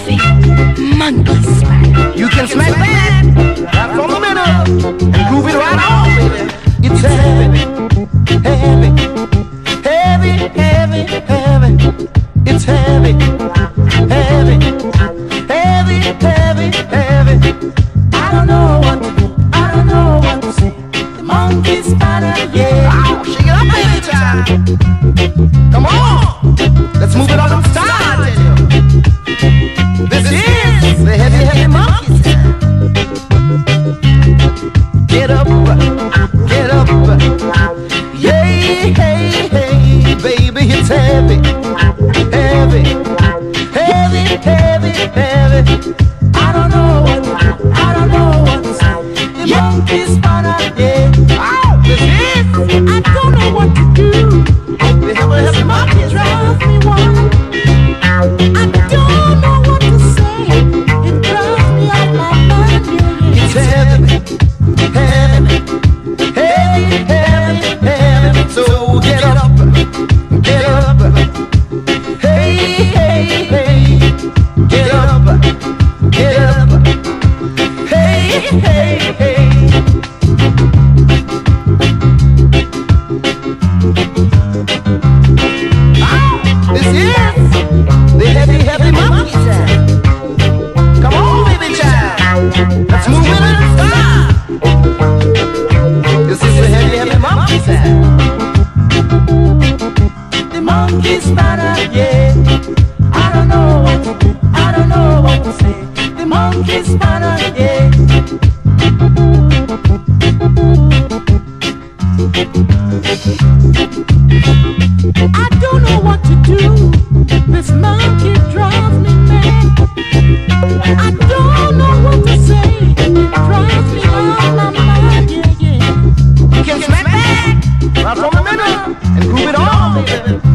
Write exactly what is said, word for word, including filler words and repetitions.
heavy monkey smack. You can smack that right from the middle and groove it right on, baby. It's heavy, heavy, heavy, heavy, heavy. It's heavy, heavy, heavy, heavy, heavy. I don't know what to do. I don't know what to say. The monkey spider, yeah. Oh, shake it up, baby, child. Come on, let's move it on in style. This is the heavy, heavy monkey sound. Get up, get up, yeah, hey, hey, baby, it's heavy, heavy, heavy, heavy, heavy. I don't know what to do, I don't know what to say. The monkey spider, yeah. Oh, this is, I don't know what to do. The heavy, heavy monkey drives me wild. I don't know what to say. It drives me out my mind. It's heavy, heavy, heavy, heavy, heavy. So get up, get up. Hey, hey, hey. Get up, get up. Hey, hey, hey. Oh, this is the heavy, heavy monkey sound. Come on, baby child. Let's move it in style. This is the heavy, heavy monkey sound. The monkey spider, yeah. I don't know what to do. I don't know what to say. The monkey spider, yeah. I don't know what to do. This monkey drives me mad. I don't know what to say. It drives me out my mind, yeah, yeah. You can smack back right from the middle and groove it on, baby.